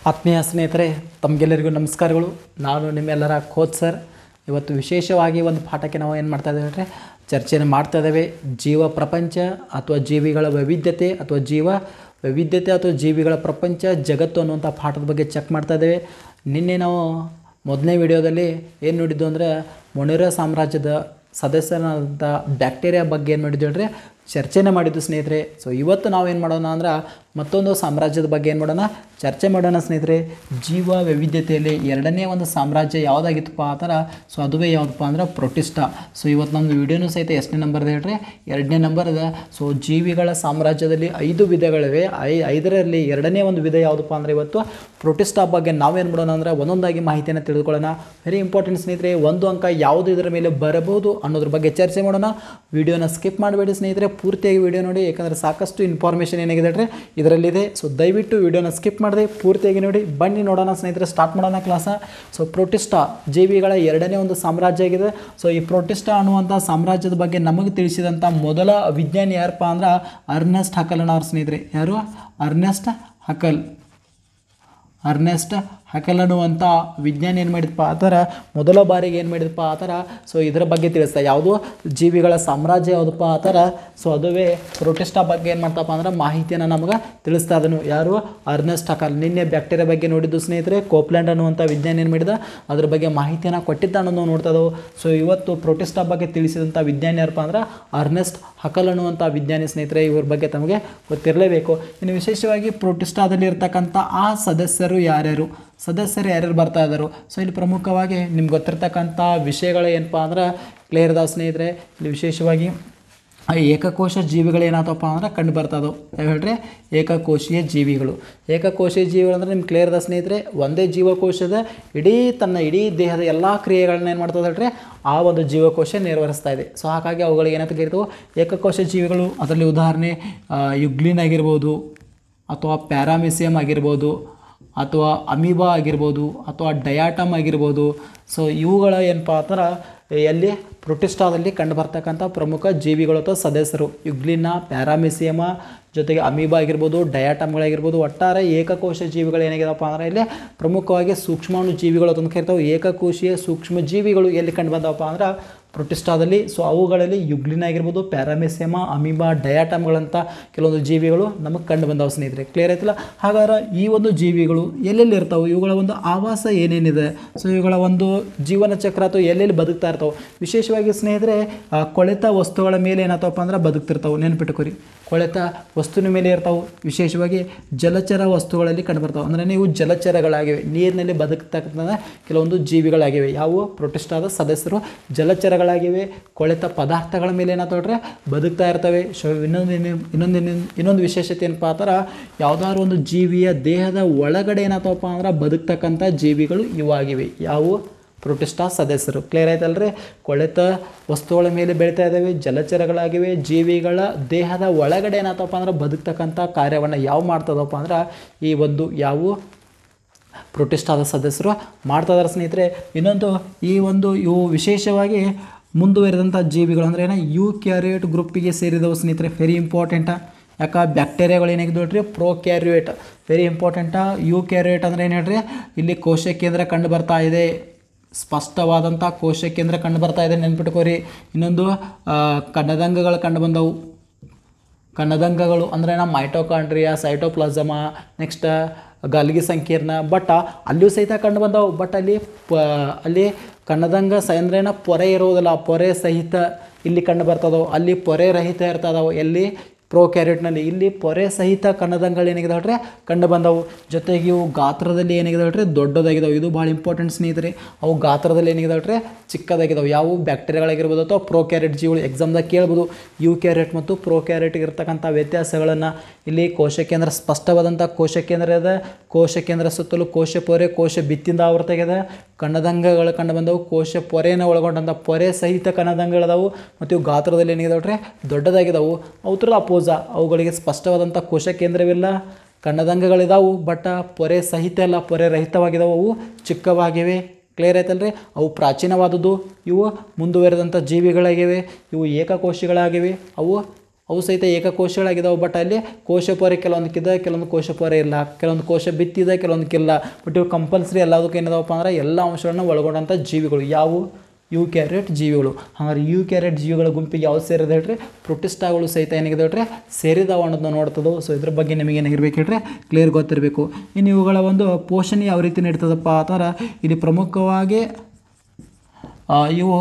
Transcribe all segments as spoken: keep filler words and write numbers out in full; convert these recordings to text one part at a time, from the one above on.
ಆತ್ಮೀಯ ಸ್ನೇಹಿತರೆ, ತಮಗೆಲ್ಲರಿಗೂ ನಮಸ್ಕಾರಗಳು. ನಾನು ನಿಮ್ಮೆಲ್ಲರ ಕೋಚ್ ಸರ್. ಇವತ್ತು ವಿಶೇಷವಾಗಿ ಒಂದು ಪಾಠಕ್ಕೆ ನಾವು ಏನು ಮಾಡ್ತಾ ಇದ್ದೇವೆ ಅಂದರೆ ಚರ್ಚೆಯನ್ನು ಮಾಡ್ತಾ ಇದ್ದೇವೆ. ಜೀವ ಪ್ರಪಂಚ ಅಥವಾ ಜೀವಿಗಳ ವೈವಿಧ್ಯತೆ ಅಥವಾ ಜೀವ ವೈವಿಧ್ಯತೆ ಅಥವಾ ಜೀವಿಗಳ ಪ್ರಪಂಚ ಜಗತ್ತು ಅನ್ನುವಂಥ ಪಾಠದ ಬಗ್ಗೆ ಚೆಕ್ ಮಾಡ್ತಾ ಇದ್ದೇವೆ. ನಿನ್ನೆ ನಾವು ಮೊದಲನೇ ವಿಡಿಯೋದಲ್ಲಿ ಏನು ನೋಡಿದ್ದು ಅಂದರೆ ಮೊನೆರಾ ಸಾಮ್ರಾಜ್ಯದ ಸದಸ್ಯನಾದಂಥ ಬ್ಯಾಕ್ಟೀರಿಯಾ ಬಗ್ಗೆ ಏನು ಮಾಡಿದ್ವಿ ಅಂದರೆ ಚರ್ಚೆನೇ ಮಾಡಿದ್ದು ಸ್ನೇಹಿತರೆ. ಸೊ ಇವತ್ತು ನಾವೇನು ಮಾಡೋಣ ಅಂದ್ರೆ ಮತ್ತೊಂದು ಸಾಮ್ರಾಜ್ಯದ ಬಗ್ಗೆ ಏನು ಮಾಡೋಣ ಚರ್ಚೆ ಮಾಡೋಣ ಸ್ನೇಹಿತರೆ. ಜೀವ ವೈವಿಧ್ಯತೆಯಲ್ಲಿ ಎರಡನೇ ಒಂದು ಸಾಮ್ರಾಜ್ಯ ಯಾವುದಾಗಿತ್ತಪ್ಪ ಆ ಥರ. ಸೊ ಅದುವೇ ಯಾವುದಪ್ಪ ಅಂದ್ರೆ ಪ್ರೊಟಿಸ್ಟಾ. ಸೊ ಇವತ್ತು ನಮ್ಮದು ವಿಡಿಯೋನೂ ಸಹಿತ ಎಷ್ಟನೇ ನಂಬರ್ ಇದೆ ಹೇಳ್ರಿ? ಎರಡನೇ ನಂಬರ್ ಇದೆ. ಸೊ ಜೀವಿಗಳ ಸಾಮ್ರಾಜ್ಯದಲ್ಲಿ ಐದು ವಿಧಗಳಿವೆ. ಐ ಐದರಲ್ಲಿ ಎರಡನೇ ಒಂದು ವಿಧ ಯಾವುದಪ್ಪ ಅಂದರೆ ಇವತ್ತು ಪ್ರೊಟಿಸ್ಟಾ ಬಗ್ಗೆ ನಾವೇನು ಮಾಡೋಣ ಅಂದರೆ ಒಂದೊಂದಾಗಿ ಮಾಹಿತಿಯನ್ನು ತಿಳಿದುಕೊಳ್ಳೋಣ. ವೆರಿ ಇಂಪಾರ್ಟೆಂಟ್ ಸ್ನೇಹಿತರೆ. ಒಂದು ಅಂಕ ಯಾವುದು ಇದರ ಮೇಲೆ ಬರಬಹುದು ಅನ್ನೋದ್ರ ಬಗ್ಗೆ ಚರ್ಚೆ ಮಾಡೋಣ. ವಿಡಿಯೋನ ಸ್ಕಿಪ್ ಮಾಡಬೇಡಿ ಸ್ನೇಹಿತರೆ, ಪೂರ್ತಿಯಾಗಿ ವಿಡಿಯೋ ನೋಡಿ, ಯಾಕಂದರೆ ಸಾಕಷ್ಟು ಇನ್ಫಾರ್ಮೇಷನ್ ಏನಾಗಿದೆ ಹೇಳ್ರಿ ಇದರಲ್ಲಿದೆ. ಸೊ ದಯವಿಟ್ಟು ವಿಡಿಯೋನ ಸ್ಕಿಪ್ ಮಾಡದೆ ಪೂರ್ತಿಯಾಗಿ ನೋಡಿ. ಬನ್ನಿ ನೋಡೋಣ ಸ್ನೇಹಿತರೆ, ಸ್ಟಾರ್ಟ್ ಮಾಡೋಣ ಕ್ಲಾಸ. ಸೊ ಪ್ರೊಟಿಸ್ಟಾ ಜೀವಿಗಳ ಎರಡನೇ ಒಂದು ಸಾಮ್ರಾಜ್ಯ ಆಗಿದೆ. ಸೊ ಈ ಪ್ರೊಟಿಸ್ಟಾ ಅನ್ನುವಂಥ ಸಾಮ್ರಾಜ್ಯದ ಬಗ್ಗೆ ನಮಗೆ ತಿಳಿಸಿದಂಥ ಮೊದಲ ವಿಜ್ಞಾನಿ ಯಾರಪ್ಪ ಅಂದ್ರೆ ಅರ್ನೆಸ್ಟ್ ಹಕಲ್ ಅನ್ನೋರು ಸ್ನೇಹಿತರೆ. ಯಾರು? ಅರ್ನೆಸ್ಟ್ ಹಕಲ್. ಅರ್ನೆಸ್ಟ್ ಹಕಲ್ ಅನ್ನುವಂಥ ವಿಜ್ಞಾನಿ ಏನು ಮಾಡಿದಪ್ಪ ಆ ಥರ ಮೊದಲ ಬಾರಿಗೆ ಏನು ಮಾಡಿದಪ್ಪ ಆ ಥರ. ಸೊ ಇದರ ಬಗ್ಗೆ ತಿಳಿಸ್ತಾ ಯಾವುದು ಜೀವಿಗಳ ಸಾಮ್ರಾಜ್ಯ ಯಾವುದಪ್ಪ ಆ ಥರ. ಸೊ ಅದುವೇ ಪ್ರೊಟಿಸ್ಟಾ ಬಗ್ಗೆ ಏನು ಮಾಡ್ತಪ್ಪ ಅಂದ್ರೆ ಮಾಹಿತಿಯನ್ನು ನಮಗೆ ತಿಳಿಸ್ತಾ ಇದನು. ಯಾರು? Ernest Haeckel. ನಿನ್ನೆ ಬ್ಯಾಕ್ಟೀರಿಯಾ ಬಗ್ಗೆ ನೋಡಿದ್ದು ಸ್ನೇಹಿತರೆ. ಕೋಪ್ಲ್ಯಾಂಡ್ ಅನ್ನುವಂಥ ವಿಜ್ಞಾನಿ ಏನು ಮಾಡಿದ ಅದ್ರ ಬಗ್ಗೆ ಮಾಹಿತಿಯನ್ನು ಕೊಟ್ಟಿದ್ದ ಅನ್ನೋದು ನೋಡ್ತಾ ಇದ್ದವು. ಸೊ ಇವತ್ತು ಪ್ರೊಟಿಸ್ಟಾ ಬಗ್ಗೆ ತಿಳಿಸಿದಂಥ ವಿಜ್ಞಾನಿ ಯಾರಪ್ಪ ಅಂದ್ರೆ ಅರ್ನೆಸ್ಟ್ ಹಕಲ್ ಅನ್ನುವಂಥ ವಿಜ್ಞಾನಿ ಸ್ನೇಹಿತರೆ. ಇವ್ರ ಬಗ್ಗೆ ತಮಗೆ ಗೊತ್ತಿರಲೇಬೇಕು. ಇನ್ನು ವಿಶೇಷವಾಗಿ ಪ್ರೊಟಿಸ್ಟಾದಲ್ಲಿ ಇರ್ತಕ್ಕಂಥ ಆ ಸದಸ್ಯರು ಯಾರ್ಯಾರು ಸದಸ್ಯರು ಯಾರ್ಯಾರು ಬರ್ತಾ ಇದ್ದಾರೆ. ಸೊ ಇಲ್ಲಿ ಪ್ರಮುಖವಾಗಿ ನಿಮ್ಗೆ ಗೊತ್ತಿರ್ತಕ್ಕಂಥ ವಿಷಯಗಳು ಏನಪ್ಪ ಅಂದ್ರೆ ಕ್ಲಿಯರ್ ಇದಾವೆ ಸ್ನೇಹಿತರೆ. ಇಲ್ಲಿ ವಿಶೇಷವಾಗಿ ಏಕಕೋಶ ಜೀವಿಗಳು ಏನಾಗ್ತಪ್ಪ ಅಂದ್ರೆ ಕಂಡು ಬರ್ತದವು. ಯಾವ ಹೇಳ್ರಿ? ಏಕಕೋಶೀಯ ಜೀವಿಗಳು. ಏಕಕೋಶೀಯ ಜೀವಿಗಳು ಅಂದರೆ ನಿಮ್ಗೆ ಕ್ಲಿಯರ್ ಇದ ಸ್ನೇಹಿತರೆ. ಒಂದೇ ಜೀವಕೋಶದ ಇಡೀ ತನ್ನ ಇಡೀ ದೇಹದ ಎಲ್ಲ ಕ್ರಿಯೆಗಳನ್ನ ಏನು ಮಾಡ್ತದೆ ಹೇಳ್ರಿ ಆ ಒಂದು ಜೀವಕೋಶ ನಿರ್ವಹಿಸ್ತಾ ಇದೆ. ಸೊ ಹಾಗಾಗಿ ಅವುಗಳಿಗೆ ಏನಂತ ಕರಿತವೆ ಏಕಕೋಶ ಜೀವಿಗಳು. ಅದರಲ್ಲಿ ಉದಾಹರಣೆ ಯುಗ್ಲಿನ್ ಆಗಿರ್ಬೋದು, ಅಥವಾ ಪ್ಯಾರಾಮಿಸಿಯಮ್ ಆಗಿರ್ಬೋದು, ಅಥವಾ ಅಮೀಬಾ ಆಗಿರ್ಬೋದು, ಅಥವಾ ಡಯಾಟಮ್ ಆಗಿರ್ಬೋದು. ಸೊ ಇವುಗಳ ಏನಪ್ಪ ಅಂದ್ರೆ ಎಲ್ಲಿ ಪ್ರೊಟಿಸ್ಟಾದಲ್ಲಿ ಕಂಡು ಬರ್ತಕ್ಕಂಥ ಪ್ರಮುಖ ಜೀವಿಗಳು ಅಥವಾ ಸದಸ್ಯರು. ಯುಗ್ಲಿನ, ಪ್ಯಾರಾಮಿಸಿಯಮ ಜೊತೆಗೆ ಅಮೀಬಾ ಆಗಿರ್ಬೋದು, ಡಯಾಟಮ್ಗಳಾಗಿರ್ಬೋದು. ಒಟ್ಟಾರೆ ಏಕಕೋಶ ಜೀವಿಗಳು ಏನಾಗಿದೆಪ್ಪ ಅಂದರೆ ಇಲ್ಲಿ ಪ್ರಮುಖವಾಗಿ ಸೂಕ್ಷ್ಮಾಣು ಜೀವಿಗಳು ಅಂತ ಕರಿತಾವೆ. ಏಕಕೋಶೀಯ ಸೂಕ್ಷ್ಮ ಜೀವಿಗಳು ಎಲ್ಲಿ ಕಂಡು ಬಂದವಪ್ಪ ಅಂದ್ರೆ ಪ್ರೊಟಿಸ್ಟಾದಲ್ಲಿ. ಸೊ ಅವುಗಳಲ್ಲಿ ಯುಗ್ಲಿನ್ ಆಗಿರ್ಬೋದು, ಪ್ಯಾರಾಮಿಸಿಯಮ, ಅಮೀಬಾ, ಡಯಾಟಮ್ಗಳಂಥ ಕೆಲವೊಂದು ಜೀವಿಗಳು ನಮಗೆ ಕಂಡು ಬಂದವು ಸ್ನೇಹಿತರೆ. ಕ್ಲಿಯರ್ ಆಯ್ತಲ್ಲ? ಹಾಗಾದ್ರೆ ಈ ಒಂದು ಜೀವಿಗಳು ಎಲ್ಲೆಲ್ಲಿ ಇರ್ತಾವೆ, ಇವುಗಳ ಒಂದು ಆವಾಸ ಏನೇನಿದೆ, ಸೊ ಇವುಗಳ ಒಂದು ಜೀವನ ಚಕ್ರ ಅಥವಾ ಎಲ್ಲೆಲ್ಲಿ ಬದುಕ್ತಾ ಇರ್ತಾವೆ. ವಿಶೇಷವಾಗಿ ಸ್ನೇಹಿತರೆ ಕೊಳೆತ ವಸ್ತುಗಳ ಮೇಲೆ ಏನಾಗ್ತವಪ್ಪ ಅಂದ್ರೆ ಬದುಕ್ತಿರ್ತಾವೆ. ನೆನ್ಪಿಟ್ಕೊರಿ, ಕೊಳೆತ ವಸ್ತುವಿನ ಮೇಲೆ ಇರ್ತಾವೆ. ವಿಶೇಷವಾಗಿ ಜಲಚರ ವಸ್ತುಗಳಲ್ಲಿ ಕಂಡು ಬರ್ತಾವೆ. ಅಂದರೆ ನೀವು ಜಲಚರಗಳಾಗಿವೆ, ನೀರಿನಲ್ಲಿ ಬದುಕ್ತಕ್ಕಂಥ ಕೆಲವೊಂದು ಜೀವಿಗಳಾಗಿವೆ. ಯಾವುವು? ಪ್ರೊಟಿಸ್ಟಾದ ಸದಸ್ಯರು ಜಲಚರಗಳಾಗಿವೆ. ಕೊಳೆತ ಪದಾರ್ಥಗಳ ಮೇಲೆ ಏನಾಗ್ತವ್ರೆ ಬದುಕ್ತಾ ಇರ್ತವೆ. ಸೊ ಇನ್ನೊಂದು ಇನ್ನೊಂದು ಇನ್ನೊಂದು ವಿಶೇಷತೆ ಏನಪ್ಪ ಆ ಥರ, ಯಾವುದಾದ್ರು ಒಂದು ಜೀವಿಯ ದೇಹದ ಒಳಗಡೆ ಏನಾಗ್ತವಪ್ಪ ಅಂದ್ರೆ ಬದುಕ್ತಕ್ಕಂಥ ಜೀವಿಗಳು ಇವಾಗಿವೆ. ಯಾವುವು? ಪ್ರೊಟಿಸ್ಟಾ ಸದಸ್ಯರು. ಕ್ಲಿಯರ್ ಆಯ್ತಲ್ರಿ? ಕೊಳೆತ ವಸ್ತುಗಳ ಮೇಲೆ ಬೆಳೀತಾ ಇದ್ದಾವೆ, ಜಲಚರಗಳಾಗಿವೆ, ಜೀವಿಗಳ ದೇಹದ ಒಳಗಡೆ ಏನಾಗ್ತಪ್ಪ ಅಂದ್ರೆ ಬದುಕ್ತಕ್ಕಂಥ ಕಾರ್ಯವನ್ನು ಯಾವ ಮಾಡ್ತದಪ್ಪ ಅಂದ್ರೆ ಈ ಒಂದು ಯಾವ ಪ್ರೊಟಿಸ್ಟಾದ ಸದಸ್ಯರು ಮಾಡ್ತಾ ಇದ್ದಾರೆ ಸ್ನೇಹಿತರೆ. ಇನ್ನೊಂದು ಈ ಒಂದು ಇವು ವಿಶೇಷವಾಗಿ ಮುಂದುವರೆದಂಥ ಜೀವಿಗಳು ಅಂದರೆ ಏನೋ ಯು ಕ್ಯಾರಿಯೇಟ್ ಗ್ರೂಪಿಗೆ ಸೇರಿದವು ಸ್ನೇಹಿತರೆ. Very important. ಯಾಕೆ ಬ್ಯಾಕ್ಟೀರಿಯಾಗಳು ಏನಾಗಿದ್ದು ಹೇಳ್ರಿ prokaryote. Very important. Eukaryote ಅಂದರೆ ಏನು ಹೇಳ್ರಿ ಇಲ್ಲಿ ಕೋಶ ಕೇಂದ್ರ ಕಂಡು ಬರ್ತಾ ಇದೆ. ಸ್ಪಷ್ಟವಾದಂಥ ಕೋಶ ಕೇಂದ್ರ ಕಂಡು ಬರ್ತಾ ಇದೆ, ನೆನ್ಪಿಟ್ಕೋರಿ. ಇನ್ನೊಂದು ಕನ್ನದಂಗಗಳು ಕಂಡು ಬಂದವು. ಕನ್ನದಂಗಗಳು ಅಂದರೆ ನಮ್ಮ ಮೈಟೋಕಾಂಡ್ರಿಯಾ, ಸೈಟೋಪ್ಲಾಸಮ, ನೆಕ್ಸ್ಟ್ ಗಾಲ್ಗಿ ಸಂಕೀರ್ಣ. ಬಟ್ ಅಲ್ಲಿಯೂ ಸಹಿತ ಕಂಡು ಬಂದವು. ಬಟ್ ಅಲ್ಲಿ ಪ ಅಲ್ಲಿ ಕನ್ನದಂಗ ಸಂದ್ರೇನ ಪೊರೆ ಇರೋದಿಲ್ಲ, ಪೊರೆ ಸಹಿತ ಇಲ್ಲಿ ಕಂಡು ಬರ್ತದವು. ಅಲ್ಲಿ ಪೊರೆ ರಹಿತ ಇರ್ತದವು ಎಲ್ಲಿ ಪ್ರೋ ಕ್ಯಾರಿಯೇಟ್ನಲ್ಲಿ. ಇಲ್ಲಿ ಪೊರೆ ಸಹಿತ ಕನ್ನದಂಗಳು ಏನಾಗಿದೆ ಹೇಳ್ರಿ ಕಂಡು ಬಂದವು. ಜೊತೆಗೆ ಇವು ಗಾತ್ರದಲ್ಲಿ ಏನಾಗಿದೆ ಹೇಳ್ರಿ ದೊಡ್ಡದಾಗಿದ್ದಾವೆ. ಇದು ಭಾಳ ಇಂಪಾರ್ಟೆಂಟ್ ಸ್ನೇಹಿತರೆ. ಅವು ಗಾತ್ರದಲ್ಲಿ ಏನಾಗಿದೆ ಹೇಳ್ರಿ ಚಿಕ್ಕದಾಗಿದ್ದಾವೆ. ಯಾವ ಬ್ಯಾಕ್ಟೀರಿಯಾಗಳಾಗಿರ್ಬೋದು ಅಥವಾ ಪ್ರೋ ಕ್ಯಾರಿಯೇಟ್ ಜೀವಿಗಳು. ಎಕ್ಸಾಮ್ದಾಗ ಕೇಳ್ಬೋದು ಯು ಕ್ಯಾರಿಯೇಟ್ ಮತ್ತು ಪ್ರೋ ಕ್ಯಾರಿಯೇಟ್ಗೆ ಇರ್ತಕ್ಕಂಥ ವ್ಯತ್ಯಾಸಗಳನ್ನು. ಇಲ್ಲಿ ಕೋಶ ಕೇಂದ್ರ ಸ್ಪಷ್ಟವಾದಂಥ ಕೋಶ ಕೇಂದ್ರ ಇದೆ. ಕೋಶ ಕೇಂದ್ರ ಸುತ್ತಲೂ ಕೋಶ ಪೊರೆ, ಕೋಶ ಭಿತ್ತಿಯಿಂದ ಆವೃತ ಆಗಿದೆ. ಕನ್ನದಂಗಗಳು ಕಂಡು ಬಂದವು. ಕೋಶ ಪೊರೆಯನ್ನು ಒಳಗೊಂಡಂಥ ಪೊರೆ ಸಹಿತ ಕನ್ನದಂಗಗಳದಾವು. ಮತ್ತು ಇವು ಗಾತ್ರದಲ್ಲಿ ಏನಿದಾವೆ ಹೇಳ್ರಿ ದೊಡ್ಡದಾಗಿದ್ದಾವೆ. ಅವುತ್ರ ಅಪೋಸ ಅವುಗಳಿಗೆ ಸ್ಪಷ್ಟವಾದಂಥ ಕೋಶ ಕೇಂದ್ರವಿಲ್ಲ, ಕನ್ನದಂಗಗಳಿದಾವು. ಬಟ್ ಪೊರೆ ಸಹಿತ ಅಲ್ಲ, ಪೊರೆ ರಹಿತವಾಗಿದ್ದಾವೆ. ಅವು ಚಿಕ್ಕವಾಗಿವೆ. ಕ್ಲಿಯರ್ ಆಯ್ತಲ್ರಿ? ಅವು ಪ್ರಾಚೀನವಾದದ್ದು. ಇವು ಮುಂದುವರೆದಂಥ ಜೀವಿಗಳಾಗಿವೆ. ಇವು ಏಕಕೋಶಿಗಳಾಗಿವೆ. ಅವು ಅವು ಸಹಿತ ಏಕಕೋಶಗಳಾಗಿದ್ದಾವೆ. ಬಟ್ ಅಲ್ಲಿ ಕೋಶಪೊರೆ ಕೆಲವೊಂದಕ್ಕಿದೆ, ಕೆಲವೊಂದು ಕೋಶಪೊರೆ ಇಲ್ಲ, ಕೆಲವೊಂದು ಕೋಶ ಬಿತ್ತಿದೆ, ಕೆಲವೊಂದಕ್ಕಿಲ್ಲ. ಬಟ್ ಇವು ಕಂಪಲ್ಸರಿ ಎಲ್ಲದಕ್ಕೆ ಏನಿದಾವಪ್ಪ ಅಂದ್ರೆ ಎಲ್ಲ ಅಂಶಗಳನ್ನು ಒಳಗೊಂಡಂಥ ಜೀವಿಗಳು ಯಾವುವು? ಯೂಕ್ಯಾರಿಯೋಟ್ ಜೀವಿಗಳು. ಹಾಗಾದ್ರೆ ಯೂಕ್ಯಾರಿಯೋಟ್ ಜೀವಿಗಳ ಗುಂಪಿಗೆ ಯಾವ್ದು ಸೇರಿದೆ ಹೇಳ್ರಿ? ಪ್ರೋಟಿಸ್ಟಾಗಳು ಸಹಿತ ಏನಾಗಿದೆ ಹೇಳ್ರಿ? ಸೇರಿದಾವ ಅನ್ನೋದನ್ನ ನೋಡ್ತದೋ. ಸೊ ಇದ್ರ ಬಗ್ಗೆ ನಿಮಗೆ ಏನಾಗಿರ್ಬೇಕು ಹೇಳ್ರಿ? ಕ್ಲಿಯರ್ ಗೊತ್ತಿರಬೇಕು. ಇನ್ನು ಇವುಗಳ ಒಂದು ಪೋಷಣೆ ಯಾವ ರೀತಿ ನಡೀತದಪ್ಪ ಅಂದ್ರೆ ಇಲ್ಲಿ ಪ್ರಮುಖವಾಗಿ ಇವು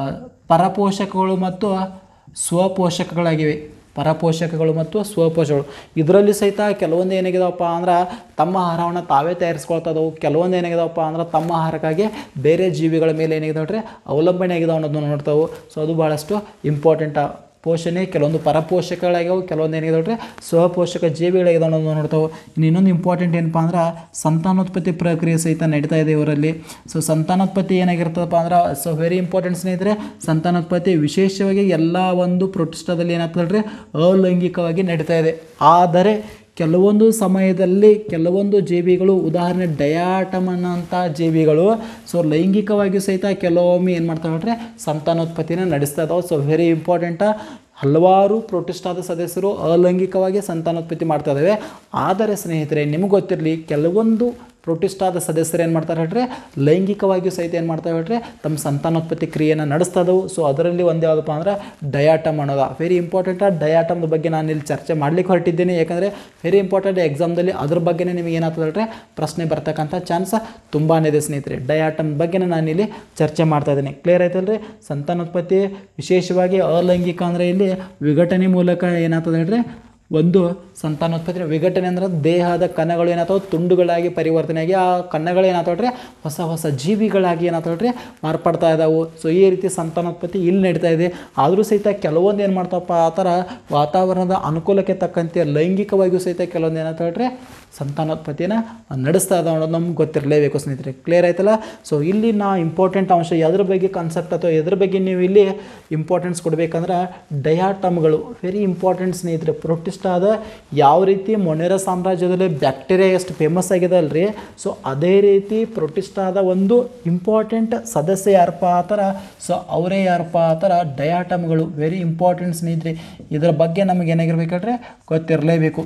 ಪರಪೋಷಕಗಳು ಮತ್ತು ಸ್ವಪೋಷಕಗಳಾಗಿವೆ. ಪರಪೋಷಕಗಳು ಮತ್ತು ಸ್ವಪೋಷಕಗಳು ಇದರಲ್ಲಿ ಸಹಿತ ಕೆಲವೊಂದು ಏನಾಗಿದಾವಪ್ಪ ಅಂದ್ರೆ ತಮ್ಮ ಆಹಾರವನ್ನು ತಾವೇ ತಯಾರಿಸ್ಕೊಳ್ತದವು. ಕೆಲವೊಂದು ಏನಾಗಿದಾವಪ್ಪ ಅಂದ್ರೆ ತಮ್ಮ ಆಹಾರಕ್ಕಾಗಿ ಬೇರೆ ಜೀವಿಗಳ ಮೇಲೆ ಏನಾಗಿದೆ ನೋಡ್ರಿ ಅವಲಂಬನೆ ಆಗಿದಾವೆ ಅನ್ನೋದನ್ನು ನೋಡ್ತಾವೆ. ಸೊ ಅದು ಭಾಳಷ್ಟು ಇಂಪಾರ್ಟೆಂಟ್. ಪೋಷಣೆ ಕೆಲವೊಂದು ಪರಪೋಷಕಗಳಾಗ್ಯಾವೆ, ಕೆಲವೊಂದು ಏನಿದೆ ನೋಡ್ರಿ ಸ್ವಪೋಷಕ ಜೀವಿಗಳಾಗಿದಾವೆ ಅನ್ನೋದನ್ನು ನೋಡ್ತಾವೆ. ಇನ್ನು ಇನ್ನೊಂದು ಇಂಪಾರ್ಟೆಂಟ್ ಏನಪ್ಪ ಅಂದ್ರೆ ಸಂತಾನೋತ್ಪತ್ತಿ ಪ್ರಕ್ರಿಯೆ ಸಹಿತ ನಡೀತಾ ಇದೆ ಇವರಲ್ಲಿ. ಸೊ ಸಂತಾನೋತ್ಪತ್ತಿ ಏನಾಗಿರ್ತದಪ್ಪ ಅಂದ್ರೆ ಸೊ ವೆರಿ ಇಂಪಾರ್ಟೆಂಟ್ ಸ್ನೇಹಿತರೆ, ಸಂತಾನೋತ್ಪತ್ತಿ ವಿಶೇಷವಾಗಿ ಎಲ್ಲ ಒಂದು ಪ್ರೋಟಿಸ್ಟಾದಲ್ಲಿ ಏನಾಗ್ತದೆ ಅಲೈಂಗಿಕವಾಗಿ ನಡೀತಾ ಇದೆ. ಆದರೆ ಕೆಲವೊಂದು ಸಮಯದಲ್ಲಿ ಕೆಲವೊಂದು ಜೀವಿಗಳು, ಉದಾಹರಣೆ ಡಯಾಟಮ್ ಅನ್ನೋಂಥ ಜೀವಿಗಳು ಸೊ ಲೈಂಗಿಕವಾಗಿಯೂ ಸಹಿತ ಕೆಲವೊಮ್ಮೆ ಏನು ಮಾಡ್ತಾವೆ ಹೇಳ್ರಿ ಸಂತಾನೋತ್ಪತ್ತಿನ ನಡೆಸ್ತಾ ಇದ್ದಾವೆ. So very important. ಹಲವಾರು ಪ್ರೋಟಿಸ್ಟಾದ ಸದಸ್ಯರು ಅಲೈಂಗಿಕವಾಗಿ ಸಂತಾನೋತ್ಪತ್ತಿ ಮಾಡ್ತಾ ಇದ್ದಾವೆ. ಆದರೆ ಸ್ನೇಹಿತರೆ ನಿಮಗೆ ಗೊತ್ತಿರಲಿ, ಕೆಲವೊಂದು ಪ್ರೋಟಿಸ್ಟಾದ ಸದಸ್ಯರು ಏನು ಮಾಡ್ತಾರೆ ಹೇಳ್ರಿ ಲೈಂಗಿಕವಾಗಿಯೂ ಸಹಿತ ಏನು ಮಾಡ್ತಾವೆ ಹೇಳ್ರಿ ತಮ್ಮ ಸಂತಾನೋತ್ಪತ್ತಿ ಕ್ರಿಯೆಯನ್ನು ನಡೆಸ್ತಾ ಇದ್ದವು. ಸೊ ಅದರಲ್ಲಿ ಒಂದು ಯಾವುದಪ್ಪ ಅಂದ್ರೆ ಡಯಾಟಮ್ ಅನ್ನೋದು ವೆರಿ ಇಂಪಾರ್ಟೆಂಟ್. ಡಯಾಟಮ್ದ ಬಗ್ಗೆ ನಾನು ಇಲ್ಲಿ ಚರ್ಚೆ ಮಾಡ್ಲಿಕ್ಕೆ ಹೊರಟಿದ್ದೇನೆ, ಯಾಕಂದರೆ ವೆರಿ ಇಂಪಾರ್ಟೆಂಟ್. ಎಕ್ಸಾಮ್ದಲ್ಲಿ ಅದ್ರ ಬಗ್ಗೆನೇ ನಿಮಗೆ ಏನಾಗ್ತದೆ ಹೇಳ್ರಿ ಪ್ರಶ್ನೆ ಬರ್ತಕ್ಕಂಥ ಚಾನ್ಸ್ ತುಂಬಾ ಇದೆ ಸ್ನೇಹಿತರೆ. ಡಯಾಟಮ್ ಬಗ್ಗೆ ನಾನು ಇಲ್ಲಿ ಚರ್ಚೆ ಮಾಡ್ತಾ ಇದ್ದೀನಿ. ಕ್ಲಿಯರ್ ಆಯ್ತಲ್ರಿ? ಸಂತಾನೋತ್ಪತ್ತಿ ವಿಶೇಷವಾಗಿ ಅಲೈಂಗಿಕ ಅಂದರೆ ಇಲ್ಲಿ ವಿಘಟನೆ ಮೂಲಕ ಏನಾಗ್ತದೆ ಹೇಳ್ರಿ ಒಂದು ಸಂತಾನೋತ್ಪತ್ತಿ. ವಿಘಟನೆ ಅಂದ್ರೆ ದೇಹದ ಕಣಗಳು ಏನಾಗ್ತಾವೆ ತುಂಡುಗಳಾಗಿ ಪರಿವರ್ತನೆಯಾಗಿ ಆ ಕಣಗಳು ಏನಾಗ್ತಾವ್ರಿ ಹೊಸ ಹೊಸ ಜೀವಿಗಳಾಗಿ ಏನಾಗ್ತಾವ್ರಿ ಮಾರ್ಪಡ್ತಾ ಇದ್ದಾವೆ. ಸೊ ಈ ರೀತಿ ಸಂತಾನೋತ್ಪತ್ತಿ ಇಲ್ಲಿ ನಡೀತಾ ಇದೆ. ಆದರೂ ಸಹಿತ ಕೆಲವೊಂದು ಏನು ಮಾಡ್ತಾವಪ್ಪ ಆ ಥರ ವಾತಾವರಣದ ಅನುಕೂಲಕ್ಕೆ ತಕ್ಕಂತೆ ಲೈಂಗಿಕವಾಗಿಯೂ ಸಹಿತ ಕೆಲವೊಂದು ಏನಾಗ್ತಾವ್ರಿ ಸಂತಾನೋತ್ಪತ್ತಿಯನ್ನು ನಡೆಸ್ತಾ ಇದ್ದಾವೆ ಅನ್ನೋದು ನಮ್ಗೆ ಗೊತ್ತಿರಲೇಬೇಕು ಸ್ನೇಹಿತರೆ. ಕ್ಲಿಯರ್ ಆಯ್ತಲ್ಲ? ಸೊ ಇಲ್ಲಿ ನಾ ಇಂಪಾರ್ಟೆಂಟ್ ಅಂಶ ಎದ್ರ ಬಗ್ಗೆ ಕಾನ್ಸೆಪ್ಟ್ ಅಥವಾ ಎದ್ರ ಬಗ್ಗೆ ನೀವು ಇಲ್ಲಿ ಇಂಪಾರ್ಟೆನ್ಸ್ ಕೊಡಬೇಕಂದ್ರೆ ಡಯಾಟಮ್ಗಳು ವೆರಿ ಇಂಪಾರ್ಟೆಂಟ್ ಸ್ನೇಹಿತರೆ. ಪ್ರೋಟಿಸ್ಟಾದ ಯಾವ ರೀತಿ ಮೊನೆರ ಸಾಮ್ರಾಜ್ಯದಲ್ಲಿ ಬ್ಯಾಕ್ಟೀರಿಯಾ ಎಷ್ಟು ಫೇಮಸ್ ಆಗಿದೆ ಅಲ್ರಿ, ಸೊ ಅದೇ ರೀತಿ ಪ್ರೋಟಿಸ್ಟಾದ ಒಂದು ಇಂಪಾರ್ಟೆಂಟ್ ಸದಸ್ಯ ಯಾರಪ್ಪ ಆ ಥರ ಸೊ ಅವರೇ ಯಾರಪ್ಪ ಆ ಥರ ಡಯಾಟಮ್ಗಳು ವೆರಿ ಇಂಪಾರ್ಟೆಂಟ್ ಸ್ನೇಹಿತರೆ. ಇದರ ಬಗ್ಗೆ ನಮಗೆ ಏನಾಗಿರ್ಬೇಕಾದ್ರೆ ಗೊತ್ತಿರಲೇಬೇಕು.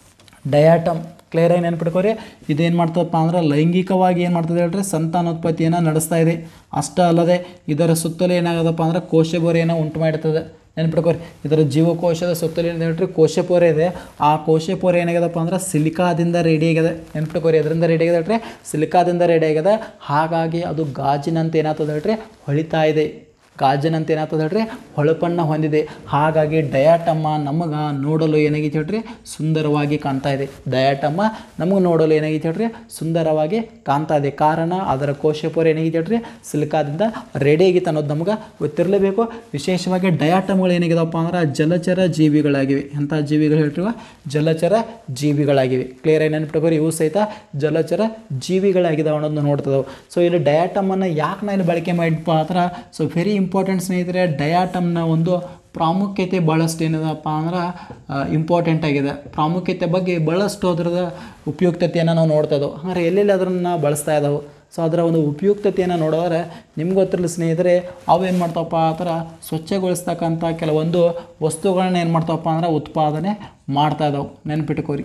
ಡಯಾಟಮ್ ಕ್ಲಿಯರ್ ಆಗಿ ನೆನ್ಪಿಟ್ಕೋರಿ. ಇದೇನು ಮಾಡ್ತದಪ್ಪ ಅಂದ್ರೆ ಲೈಂಗಿಕವಾಗಿ ಏನು ಮಾಡ್ತದೆ ಹೇಳ್ರಿ ಸಂತಾನೋತ್ಪತ್ತಿಯನ್ನು ನಡೆಸ್ತಾ ಇದೆ. ಅಷ್ಟೇ ಅಲ್ಲದೆ ಇದರ ಸುತ್ತಲೂ ಏನಾಗೋದಪ್ಪ ಅಂದ್ರೆ ಕೋಶಪೊರೆಯನ್ನು ಉಂಟು ಮಾಡ್ತದೆ. ನೆನ್ಪಿಟ್ಕೋರಿ, ಇದರ ಜೀವಕೋಶದ ಸುತ್ತಲೂ ಏನು ಹೇಳ್ರಿ ಕೋಶಪೊರೆ ಇದೆ. ಆ ಕೋಶಪೊರೆ ಏನಾಗ್ಯದಪ್ಪ ಅಂದ್ರೆ ಸಿಲಿಕಾದಿಂದ ರೆಡಿ ಆಗಿದೆ. ನೆನ್ಪಿಟ್ಕೋರಿ, ಅದರಿಂದ ರೆಡಿ ಆಗಿದೆ ಹೇಳ್ರಿ ಸಿಲಿಕಾದಿಂದ ರೆಡಿ ಆಗಿದೆ. ಹಾಗಾಗಿ ಅದು ಗಾಜಿನಂತ ಏನಾಗ್ತದೆ ಹೇಳ್ರಿ ಹೊಳಿತಾ ಇದೆ. ಗಾಜಿನಂತ ಏನಾಗ್ತದೆ ಹೇಳ್ರಿ ಹೊಳಪನ್ನು ಹೊಂದಿದೆ. ಹಾಗಾಗಿ ಡಯಾಟಮ್ಮ ನಮಗೆ ನೋಡಲು ಏನಾಗೈತೆ ಹೇಳ್ರಿ ಸುಂದರವಾಗಿ ಕಾಣ್ತಾ ಇದೆ. ಡಯಾಟಮ್ಮ ನಮಗೆ ನೋಡಲು ಏನಾಗೈತೆ ಹೇಳ್ರಿ ಸುಂದರವಾಗಿ ಕಾಣ್ತಾ ಇದೆ. ಕಾರಣ ಅದರ ಕೋಶಪೊರೆ ಏನಾಗೈತೆ ಹೇಳ್ರಿ ಸಿಲಿಕಾದಿಂದ ರೆಡಿ ಆಗೈತೆ ಅನ್ನೋದು ನಮ್ಗೆ ಗೊತ್ತಿರಲೇಬೇಕು. ವಿಶೇಷವಾಗಿ ಡಯಾಟಮ್ಗಳು ಏನಾಗಿದೆಪ್ಪ ಅಂದ್ರೆ ಜಲಚರ ಜೀವಿಗಳಾಗಿವೆ. ಎಂಥ ಜೀವಿಗಳು ಹೇಳ್ತೀವ ಜಲಚರ ಜೀವಿಗಳಾಗಿವೆ. ಕ್ಲಿಯರ್ ಆಗಿ ನೆನಪಿಟ್ಕೋರಿ, ಇವು ಸಹಿತ ಜಲಚರ ಜೀವಿಗಳಾಗಿದ್ದಾವೆ ಅನ್ನೋದನ್ನ ನೋಡ್ತದವು. ಸೊ ಇಲ್ಲಿ ಡಯಾಟಮನ್ನು ಯಾಕೆ ನಾನು ಇಲ್ಲಿ ಬಳಕೆ ಮಾಡಿಪ್ಪ ಅಂದ್ರೆ ಸೊ ವೆರಿ ಇಂಪಾರ್ಟೆಂಟ್ ಸ್ನೇಹಿತರೆ. ಡಯಾಟಮ್ನ ಒಂದು ಪ್ರಾಮುಖ್ಯತೆ ಭಾಳಷ್ಟು ಏನಿದೆಪ್ಪ ಅಂದ್ರೆ ಇಂಪಾರ್ಟೆಂಟ್ ಆಗಿದೆ. ಪ್ರಾಮುಖ್ಯತೆ ಬಗ್ಗೆ ಭಾಳಷ್ಟು ಅದರದ ಉಪಯುಕ್ತತೆಯನ್ನು ನಾವು ನೋಡ್ತಾ ಇದ್ದವು. ಹಾಗಾದ್ರೆ ಎಲ್ಲೆಲ್ಲಿ ಅದನ್ನು ಬಳಸ್ತಾ ಇದ್ದಾವೆ. ಸೊ ಅದರ ಒಂದು ಉಪಯುಕ್ತತೆಯನ್ನು ನೋಡಿದ್ರೆ ನಿಮ್ಗೆ ಗೊತ್ತಿರಲಿ ಸ್ನೇಹಿತರೆ, ಅವು ಏನು ಮಾಡ್ತಾವಪ್ಪ ಆ ಥರ ಸ್ವಚ್ಛಗೊಳಿಸ್ತಕ್ಕಂಥ ಕೆಲವೊಂದು ವಸ್ತುಗಳನ್ನ ಏನು ಮಾಡ್ತಾವಪ್ಪ ಅಂದ್ರೆ ಉತ್ಪಾದನೆ ಮಾಡ್ತಾ ಇದ್ದಾವೆ. ನೆನ್ಪಿಟ್ಕೋರಿ,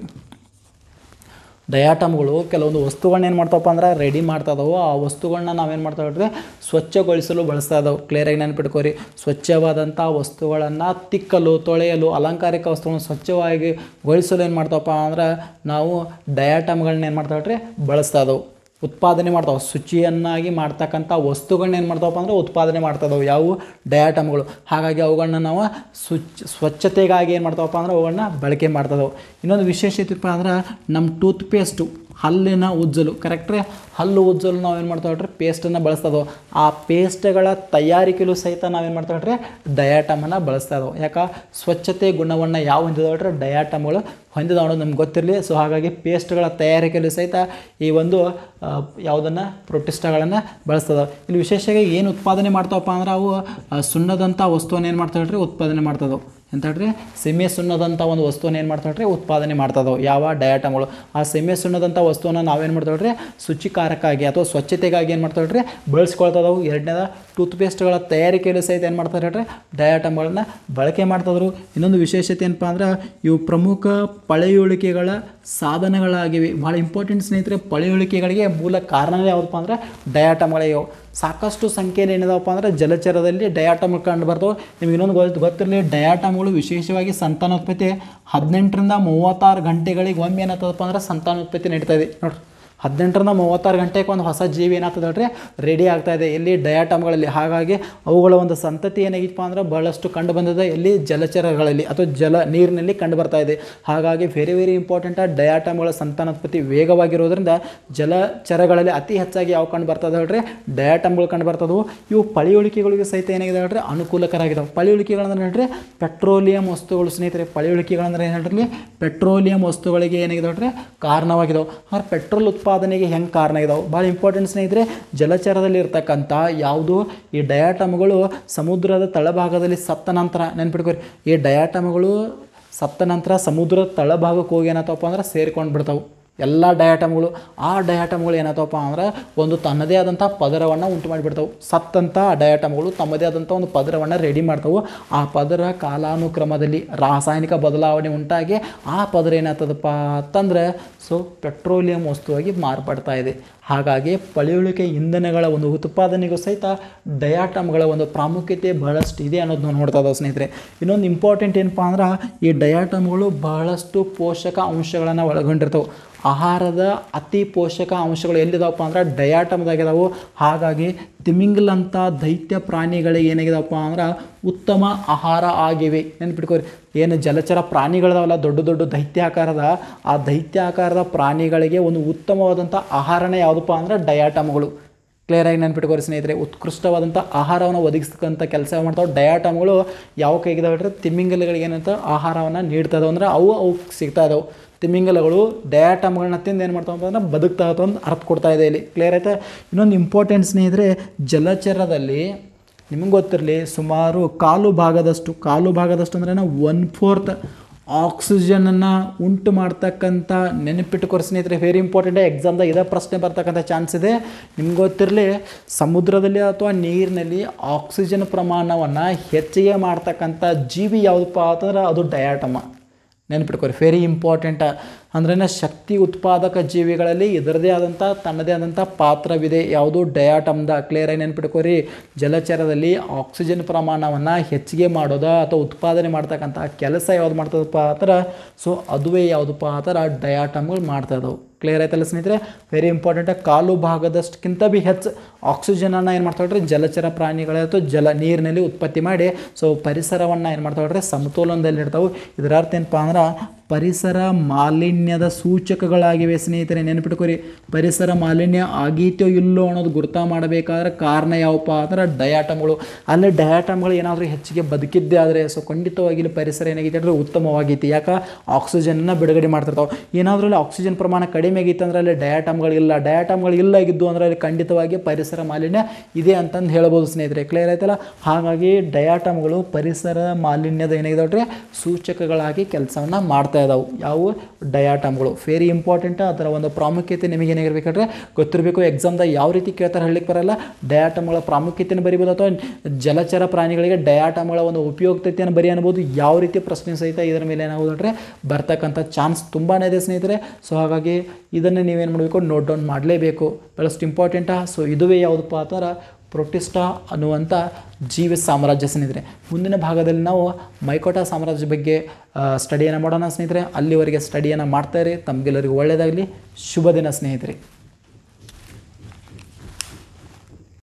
ಡಯಾಟಮ್ಗಳು ಕೆಲವೊಂದು ವಸ್ತುಗಳನ್ನ ಏನು ಮಾಡ್ತಾವಪ್ಪ ಅಂದ್ರೆ ರೆಡಿ ಮಾಡ್ತಾ ಇದ್ದಾವೆ. ಆ ವಸ್ತುಗಳನ್ನ ನಾವೇನು ಮಾಡ್ತಾ ಇದ್ರಿ ಸ್ವಚ್ಛಗೊಳಿಸಲು ಬಳಸ್ತಾ ಇದ್ದಾವೆ. ಕ್ಲಿಯರಾಗಿ ನೆನ್ಪಿಟ್ಕೋರಿ, ಸ್ವಚ್ಛವಾದಂಥ ವಸ್ತುಗಳನ್ನು ತಿಕ್ಕಲು, ತೊಳೆಯಲು, ಅಲಂಕಾರಿಕ ವಸ್ತುಗಳನ್ನು ಸ್ವಚ್ಛವಾಗಿ ಗೊಳಿಸಲು ಏನು ಮಾಡ್ತಾವಪ್ಪ ಅಂದ್ರೆ ನಾವು ಡಯಾಟಮ್ಗಳನ್ನ ಏನು ಮಾಡ್ತಾ ಇದ್ರಿ ಬಳಸ್ತಾ ಇದ್ದಾವೆ. ಉತ್ಪಾದನೆ ಮಾಡ್ತಾವೆ. ಶುಚಿಯನ್ನಾಗಿ ಮಾಡ್ತಕ್ಕಂಥ ವಸ್ತುಗಳನ್ನ ಏನು ಮಾಡ್ತಾವಪ್ಪ ಅಂದ್ರೆ ಉತ್ಪಾದನೆ ಮಾಡ್ತಾ ಇದ್ದಾವೆ ಯಾವುವು ಡಯಾಟಮ್ಗಳು. ಹಾಗಾಗಿ ಅವುಗಳನ್ನ ನಾವು ಸ್ವಚ್ಛ ಸ್ವಚ್ಛತೆಗಾಗಿ ಏನು ಮಾಡ್ತಾವಪ್ಪ ಅಂದ್ರೆ ಅವುಗಳನ್ನ ಬಳಕೆ ಮಾಡ್ತಾ ಇದ್ದಾವೆ. ಇನ್ನೊಂದು ವಿಶೇಷತೆಪ್ಪ ಅಂದ್ರೆ ನಮ್ಮ ಟೂತ್ ಪೇಸ್ಟು ಹಲ್ಲಿನ ಉಜ್ಜಲು ಕರೆಕ್ಟ್ರಿ ಹಲ್ಲು ಉಜ್ಜಲು ನಾವೇನು ಮಾಡ್ತಾವೆ ಹೇಳ್ರಿ ಪೇಸ್ಟನ್ನು ಬಳಸ್ತಾ ಇದ್ದಾವೆ. ಆ ಪೇಸ್ಟ್ಗಳ ತಯಾರಿಕೆಯಲ್ಲೂ ಸಹಿತ ನಾವೇನು ಮಾಡ್ತಾವೆ ಹೇಳ್ರಿ ಡಯಾಟಮನ್ನು ಬಳಸ್ತಾ ಇದ್ದಾವೆ. ಯಾಕೆ ಸ್ವಚ್ಛತೆ ಗುಣವನ್ನು ಯಾವ ಹೊಂದಿದಾವೆ ಹೇಳ್ರಿ ಡಯಾಟಮ್ಗಳು ಹೊಂದಿದಾವೆ ಅನ್ನೋದು ನಮ್ಗೆ ಗೊತ್ತಿರಲಿ. ಸೊ ಹಾಗಾಗಿ ಪೇಸ್ಟ್ಗಳ ತಯಾರಿಕೆಯಲ್ಲೂ ಸಹಿತ ಈ ಒಂದು ಯಾವುದನ್ನು ಪ್ರೋಟಿಸ್ಟಾಗಳನ್ನು ಬಳಸ್ತದೆ. ಇಲ್ಲಿ ವಿಶೇಷವಾಗಿ ಏನು ಉತ್ಪಾದನೆ ಮಾಡ್ತಾವಪ್ಪ ಅಂದ್ರೆ ಅವು ಸುಣ್ಣದಂಥ ವಸ್ತುವನ್ನು ಏನು ಮಾಡ್ತಾವೆ ಹೇಳ್ರಿ ಉತ್ಪಾದನೆ ಮಾಡ್ತದವು. ಎಂತ ಹೇಳ್ರಿ ಸೀಮೆ ಸುಣ್ಣದಂಥ ಒಂದು ವಸ್ತುವನ್ನು ಏನು ಮಾಡ್ತಾವೆ ಹೇಳ್ರಿ ಉತ್ಪಾದನೆ ಮಾಡ್ತದವು ಯಾವ ಡಯಾಟಮ್ಗಳು. ಆ ಸೀಮೆ ಸುಣ್ಣದಂಥ ವಸ್ತುವನ್ನು ನಾವೇನು ಮಾಡ್ತಾವೆ ಹೇಳ್ರಿ ಶುಚಿಕಾರಕ್ಕಾಗಿ ಅಥವಾ ಸ್ವಚ್ಛತೆಗಾಗಿ ಏನು ಮಾಡ್ತಾವೆ ಹೇಳ್ರಿ ಬಳಸ್ಕೊಳ್ತದವು. ಎರಡನೇದ ಟೂತ್ಪೇಸ್ಟ್ಗಳ ತಯಾರಿಕೆಯಲ್ಲಿ ಸಹಿತ ಏನು ಮಾಡ್ತಾರೆ ಹೇಳ್ರಿ ಡಯಾಟಮ್ಗಳನ್ನ ಬಳಕೆ ಮಾಡ್ತಿದ್ರು. ಇನ್ನೊಂದು ವಿಶೇಷತೆ ಏನಪ್ಪ ಅಂದ್ರೆ ಇವು ಪ್ರಮುಖ ಪಳೆಯುಳಿಕೆಗಳ ಸಾಧನಗಳಾಗಿವೆ. ಭಾಳ ಇಂಪಾರ್ಟೆಂಟ್ ಸ್ನೇಹಿತರೆ, ಪಳೆಯುಳಿಕೆಗಳಿಗೆ ಮೂಲ ಕಾರಣವೇ ಯಾವುದಪ್ಪ ಅಂದ್ರೆ ಡಯಾಟಮ್ಗಳೇ. ಇವು ಸಾಕಷ್ಟು ಸಂಖ್ಯೆಯಲ್ಲಿ ಏನಿದಾವಪ್ಪ ಅಂದ್ರೆ ಜಲಚರದಲ್ಲಿ ಡಯಾಟಮ್ಗಳು ಕಂಡು ಬರ್ತವೆ. ನಿಮ್ಗೆ ಇನ್ನೊಂದು ಗೊತ್ತು ಗೊತ್ತಿರಲಿ, ಡಯಾಟಮ್ಗಳು ವಿಶೇಷವಾಗಿ ಸಂತಾನೋತ್ಪತ್ತಿ ಹದಿನೆಂಟರಿಂದ ಮೂವತ್ತಾರು ಗಂಟೆಗಳಿಗೆ ಒಮ್ಮೆ ಏನಾಗ್ತದಪ್ಪ ಅಂದ್ರೆ ಸಂತಾನೋತ್ಪತ್ತಿ ನಡೀತಾ ಇದೆ ನೋಡ್ರಿ. ಹದಿನೆಂಟರಿಂದ ಮೂವತ್ತಾರು ಗಂಟೆಗೆ ಒಂದು ಹೊಸ ಜೀವಿ ಏನಾಗ್ತದೆ ಹೇಳ್ರಿ ರೆಡಿ ಆಗ್ತಾ ಇದೆ ಎಲ್ಲಿ ಡಯಾಟಮ್ಗಳಲ್ಲಿ. ಹಾಗಾಗಿ ಅವುಗಳ ಒಂದು ಸಂತತಿ ಏನಾಗಿತ್ತಪ್ಪ ಅಂದ್ರೆ ಬಹಳಷ್ಟು ಕಂಡು ಬಂದಿದೆ ಎಲ್ಲಿ ಜಲಚರಗಳಲ್ಲಿ ಅಥವಾ ಜಲ ನೀರಿನಲ್ಲಿ ಕಂಡು ಬರ್ತಾ ಇದೆ. ಹಾಗಾಗಿ ವೆರಿ ವೆರಿ ಇಂಪಾರ್ಟೆಂಟ್ ಡಯಾಟಮ್ಗಳ ಸಂತಾನೋತ್ಪತ್ತಿ ವೇಗವಾಗಿರೋದ್ರಿಂದ ಜಲಚರಗಳಲ್ಲಿ ಅತಿ ಹೆಚ್ಚಾಗಿ ಯಾವ ಕಂಡು ಬರ್ತದೆ ಹೇಳ್ರಿ ಡಯಾಟಮ್ಗಳು ಕಂಡು ಬರ್ತದವು. ಇವು ಪಳೆಯುಳಿಕೆಗಳಿಗೆ ಸಹಿತ ಏನಾಗಿದೆ ಹೇಳ್ರಿ ಅನುಕೂಲಕರಾಗಿದ್ದಾವೆ. ಪಳೆಯುಳಿಕೆಗಳಂದ್ರೆ ಹೇಳ್ರಿ ಪೆಟ್ರೋಲಿಯಂ ವಸ್ತುಗಳು ಸ್ನೇಹಿತರೆ. ಪಳೆಯುಳಿಕೆಗಳಂದ್ರೆ ಏನು ಹೇಳ್ರಿ ಪೆಟ್ರೋಲಿಯಂ ವಸ್ತುಗಳಿಗೆ ಏನಾಗಿದೆ ಹೇಳ್ರಿ ಕಾರಣವಾಗಿದ್ದಾವೆ. ಹಾಗೆ ಪೆಟ್ರೋಲ್ ಉತ್ಪಾದನೆಗೆ ಹೆಂಗೆ ಕಾರಣ ಇದಾವೆ ಭಾಳ ಇಂಪಾರ್ಟೆಂಟ್ ಸ್ನೇಹಿತರೆ. ಜಲಚರದಲ್ಲಿ ಇರ್ತಕ್ಕಂಥ ಯಾವುದು ಈ ಡಯಾಟಮ್ಗಳು ಸಮುದ್ರದ ತಳಭಾಗದಲ್ಲಿ ಸತ್ತ ನಂತರ ನೆನ್ಪಿಟ್ಕೋರಿ, ಈ ಡಯಾಟಮ್ಗಳು ಸತ್ತ ನಂತರ ಸಮುದ್ರದ ತಳಭಾಗಕ್ಕೆ ಹೋಗಿ ಏನಾಗ್ತವಪ್ಪ ಅಂದ್ರೆ ಸೇರ್ಕೊಂಡು ಬಿಡ್ತಾವೆ ಎಲ್ಲ ಡಯಾಟಮ್ಗಳು. ಆ ಡಯಾಟಮ್ಗಳು ಏನಾಗ್ತವಪ್ಪ ಅಂದ್ರೆ ಒಂದು ತನ್ನದೇ ಆದಂಥ ಪದರವನ್ನು ಉಂಟು ಮಾಡಿಬಿಡ್ತಾವೆ. ಸತ್ತಂಥ ಡಯಾಟಮ್ಗಳು ತಮ್ಮದೇ ಆದಂಥ ಒಂದು ಪದರವನ್ನು ರೆಡಿ ಮಾಡ್ತಾವೆ. ಆ ಪದರ ಕಾಲಾನುಕ್ರಮದಲ್ಲಿ ರಾಸಾಯನಿಕ ಬದಲಾವಣೆ ಉಂಟಾಗಿ ಆ ಪದರ ಏನಾಗ್ತದಪ್ಪ ಅಂತಂದ್ರೆ ಸೊ ಪೆಟ್ರೋಲಿಯಂ ವಸ್ತುವಾಗಿ ಮಾರ್ಪಡ್ತಾ ಇದೆ. ಹಾಗಾಗಿ ಪಳೆಯುಳಿಕೆ ಇಂಧನಗಳ ಒಂದು ಉತ್ಪಾದನೆಗೂ ಸಹಿತ ಡಯಾಟಮ್ಗಳ ಒಂದು ಪ್ರಾಮುಖ್ಯತೆ ಬಹಳಷ್ಟು ಇದೆ ಅನ್ನೋದು ನಾವು ನೋಡ್ತಾ ಇದ್ದಾವೆ ಸ್ನೇಹಿತರೆ. ಇನ್ನೊಂದು ಇಂಪಾರ್ಟೆಂಟ್ ಏನಪ್ಪ ಅಂದ್ರೆ ಈ ಡಯಾಟಮ್ಗಳು ಬಹಳಷ್ಟು ಪೋಷಕ ಅಂಶಗಳನ್ನು ಒಳಗೊಂಡಿರ್ತವೆ. ಆಹಾರದ ಅತಿ ಪೋಷಕ ಅಂಶಗಳು ಎಲ್ಲಿದಾವಪ್ಪ ಅಂದ್ರೆ ಡಯಾಟಮ್ದಾಗಿದಾವೆ. ಹಾಗಾಗಿ ತಿಮಿಂಗಲಂಥ ದೈತ್ಯ ಪ್ರಾಣಿಗಳಿಗೆ ಏನಾಗಿದಾವಪ್ಪ ಅಂದ್ರೆ ಉತ್ತಮ ಆಹಾರ ಆಗಿವೆ. ನೆನ್ಪಿಟ್ಕೋರಿ, ಏನು ಜಲಚರ ಪ್ರಾಣಿಗಳಿದಾವಲ್ಲ ದೊಡ್ಡ ದೊಡ್ಡ ದೈತ್ಯಾಕಾರದ, ಆ ದೈತ್ಯಾಕಾರದ ಪ್ರಾಣಿಗಳಿಗೆ ಒಂದು ಉತ್ತಮವಾದಂಥ ಆಹಾರನೇ ಯಾವುದಪ್ಪ ಅಂದ್ರೆ ಡಯಾಟಮ್ಗಳು. ಕ್ಲಿಯರಾಗಿ ನೆನ್ಪಿಟ್ಕೋರಿ ಸ್ನೇಹಿತರೆ, ಉತ್ಕೃಷ್ಟವಾದಂಥ ಆಹಾರವನ್ನು ಒದಗಿಸ್ತಕ್ಕಂಥ ಕೆಲಸ ಮಾಡ್ತಾವೆ ಡಯಾಟಮ್ಗಳು. ಯಾವ ಕೈಗಿದಾವೆ ಹೇಳ್ರಿ ತಿಮಿಂಗಲಗಳಿಗೆ ಏನಂತ ಆಹಾರವನ್ನು ನೀಡ್ತಾ ಇದಾವೆ ಅಂದ್ರೆ ಅವು ಅವು ಸಿಗ್ತಾ ಇದಾವೆ. ತಿಮಿಂಗಲಗಳು ಡಯಾಟಮ್ಗಳನ್ನ ತಿಂದು ಏನು ಮಾಡ್ತಾವೆ ಅಂತಂದ್ರೆ ಬದುಕ್ತಾ ಇತ್ತು ಅಂತ ಅರ್ಥ ಕೊಡ್ತಾ ಇದೆ ಇಲ್ಲಿ. ಕ್ಲಿಯರ್ ಆಯ್ತಾ? ಇನ್ನೊಂದು ಇಂಪಾರ್ಟೆಂಟ್ ಸ್ನೇಹಿತರೆ, ಜಲಚರದಲ್ಲಿ ನಿಮಗೆ ಗೊತ್ತಿರಲಿ ಸುಮಾರು ಕಾಲು ಭಾಗದಷ್ಟು ಕಾಲು ಭಾಗದಷ್ಟು ಅಂದ್ರೆ ಒನ್ ಫೋರ್ತ್ ಆಕ್ಸಿಜನನ್ನು ಉಂಟು ಮಾಡ್ತಕ್ಕಂಥ ನೆನಪಿಟ್ಟುಕೊರಿ ಸ್ನೇಹಿತರೆ. ವೆರಿ ಇಂಪಾರ್ಟೆಂಟ್, ಎಕ್ಸಾಮ್ದಾಗ ಇದೇ ಪ್ರಶ್ನೆ ಬರ್ತಕ್ಕಂಥ ಚಾನ್ಸ್ ಇದೆ. ನಿಮ್ಗೆ ಗೊತ್ತಿರಲಿ ಸಮುದ್ರದಲ್ಲಿ ಅಥವಾ ನೀರಿನಲ್ಲಿ ಆಕ್ಸಿಜನ್ ಪ್ರಮಾಣವನ್ನು ಹೆಚ್ಚಿಗೆ ಮಾಡ್ತಕ್ಕಂಥ ಜೀವಿ ಯಾವುದಪ್ಪ ಅಂತಂದ್ರೆ ಅದು ಡಯಾಟಮ. ನೆನಪಿಟ್ಕೋರಿ, ವೆರಿ ಇಂಪಾರ್ಟೆಂಟ್. ಅಂದ್ರೆ ಶಕ್ತಿ ಉತ್ಪಾದಕ ಜೀವಿಗಳಲ್ಲಿ ಇದರದೇ ಆದಂಥ ತನ್ನದೇ ಆದಂಥ ಪಾತ್ರವಿದೆ. ಯಾವುದು ಡಯಾಟಮ್ದ. ಕ್ಲಿಯರಾಗಿ ನೆನಪಿಟ್ಕೋರಿ, ಜಲಚರದಲ್ಲಿ ಆಕ್ಸಿಜನ್ ಪ್ರಮಾಣವನ್ನು ಹೆಚ್ಚಿಗೆ ಮಾಡೋದ ಅಥವಾ ಉತ್ಪಾದನೆ ಮಾಡ್ತಕ್ಕಂಥ ಕೆಲಸ ಯಾವ್ದು ಮಾಡ್ತದಪ್ಪ ಆತರ ಸೊ ಅದುವೇ ಯಾವುದಪ್ಪ ಆತರ ಡಯಾಟಮ್ಗಳು ಮಾಡ್ತಾ ಇದಾವೆ. ಕ್ಲಿಯರ್ ಆಯ್ತಲ್ಲ ಸ್ನೇಹಿತರೆ? Very important. ಕಾಲು ಭಾಗದಷ್ಟಕ್ಕಿಂತ ಬಿ ಹೆಚ್ಚು ಆಕ್ಸಿಜನನ್ನು ಏನು ಮಾಡ್ತಾವ್ರಿ ಜಲಚರ ಪ್ರಾಣಿಗಳ ಅಥವಾ ಜಲ ನೀರಿನಲ್ಲಿ ಉತ್ಪತ್ತಿ ಮಾಡಿ ಸೊ ಪರಿಸರವನ್ನು ಏನು ಮಾಡ್ತಾವ್ರಿ ಸಮತೋಲನದಲ್ಲಿ ಇರ್ತಾವೆ. ಇದರ ಅರ್ಥ ಏನಪ್ಪ ಅಂದ್ರೆ ಪರಿಸರ ಮಾಲಿನ್ಯದ ಸೂಚಕಗಳಾಗಿವೆ ಸ್ನೇಹಿತರೆ. ನೆನಪಿಟ್ಕೋರಿ, ಪರಿಸರ ಮಾಲಿನ್ಯ ಆಗೀತೋ ಇಲ್ಲೋ ಅನ್ನೋದು ಗುರ್ತಾ ಮಾಡಬೇಕಾದ್ರೆ ಕಾರಣ ಯಾವಪ್ಪ ಅಂದ್ರೆ ಡಯಾಟಮ್ಗಳು. ಅಲ್ಲಿ ಡಯಾಟಮ್ಗಳು ಏನಾದರೂ ಹೆಚ್ಚಿಗೆ ಬದುಕಿದ್ದೇ ಆದರೆ ಸೊ ಖಂಡಿತವಾಗಿ ಇಲ್ಲಿ ಪರಿಸರ ಏನಾಗೈತೆ ಅಂದರೆ ಉತ್ತಮವಾಗೈತಿ. ಯಾಕೆ ಆಕ್ಸಿಜನ್ನ ಬಿಡುಗಡೆ ಮಾಡ್ತಿರ್ತಾವೆ. ಏನಾದರೂ ಅಲ್ಲಿ ಆಕ್ಸಿಜನ್ ಪ್ರಮಾಣ ಕಡಿಮೆ ಆಗೈತೆ ಅಂದರೆ ಅಲ್ಲಿ ಡಯಾಟಮ್ಗಳಿಲ್ಲ, ಡಯಾಟಮ್ಗಳು ಇಲ್ಲ ಆಗಿದ್ದು ಅಂದರೆ ಅಲ್ಲಿ ಖಂಡಿತವಾಗಿ ಪರಿಸರ ಮಾಲಿನ್ಯ ಇದೆ ಅಂತಂದು ಹೇಳ್ಬೋದು ಸ್ನೇಹಿತರೆ. ಕ್ಲಿಯರ್ ಆಯ್ತಲ್ಲ? ಹಾಗಾಗಿ ಡಯಾಟಮ್ಗಳು ಪರಿಸರ ಮಾಲಿನ್ಯದ ಏನಾಗಿದಾವ್ರಿ ಸೂಚಕಗಳಾಗಿ ಕೆಲಸವನ್ನು ಮಾಡ್ತಾ ಇದಾವೆ. ಯಾವ ಡಯಾಟಮ್ಗಳು ವೆರಿ ಇಂಪಾರ್ಟೆಂಟ್. ಅದರ ಒಂದು ಪ್ರಾಮುಖ್ಯತೆ ನಿಮಗೆ ಏನಾಗಿರ್ಬೇಕಾದ್ರೆ ಗೊತ್ತಿರಬೇಕು. ಎಕ್ಸಾಮ್ದಾಗ ಯಾವ ರೀತಿ ಕೇಳ್ತಾರೆ ಹೇಳಲಿಕ್ಕೆ ಬರಲ್ಲ. ಡಯಾಟಮ್ಗಳ ಪ್ರಾಮುಖ್ಯತೆಯನ್ನು ಬರಿಬೋದು ಅಥವಾ ಜಲಚರ ಪ್ರಾಣಿಗಳಿಗೆ ಡಯಾಟಮ್ಗಳ ಒಂದು ಉಪಯುಕ್ತತೆಯನ್ನು ಬರಿ ಅನ್ಬೋದು. ಯಾವ ರೀತಿ ಪ್ರಶ್ನೆ ಸಹಿತ ಇದರ ಮೇಲೆ ಏನಾಗೋದ್ರೆ ಬರ್ತಕ್ಕಂಥ ಚಾನ್ಸ್ ತುಂಬಾ ಇದೆ ಸ್ನೇಹಿತರೆ. ಸೊ ಹಾಗಾಗಿ ಇದನ್ನು ನೀವೇನು ಮಾಡಬೇಕು, ನೋಟ್ ಡೌನ್ ಮಾಡಲೇಬೇಕು. ಬಹಳಷ್ಟು ಇಂಪಾರ್ಟೆಂಟಾ. ಸೊ ಇದುವೇ ಯಾವುದಪ್ಪ ಆ ಥರ ಪ್ರೊಟಿಸ್ಟಾ ಅನ್ನುವಂಥ ಜೀವ ಸಾಮ್ರಾಜ್ಯ ಸ್ನೇಹಿತರೆ. ಮುಂದಿನ ಭಾಗದಲ್ಲಿ ನಾವು ಮೈಕೋಟಾ ಸಾಮ್ರಾಜ್ಯ ಬಗ್ಗೆ ಸ್ಟಡಿಯನ್ನು ಮಾಡೋಣ ಸ್ನೇಹಿತರೆ. ಅಲ್ಲಿವರೆಗೆ ಸ್ಟಡಿಯನ್ನು ಮಾಡ್ತಾರೆ. ತಮಗೆಲ್ಲರಿಗೂ ಒಳ್ಳೆಯದಾಗಲಿ. ಶುಭ ದಿನ ಸ್ನೇಹಿತರೆ.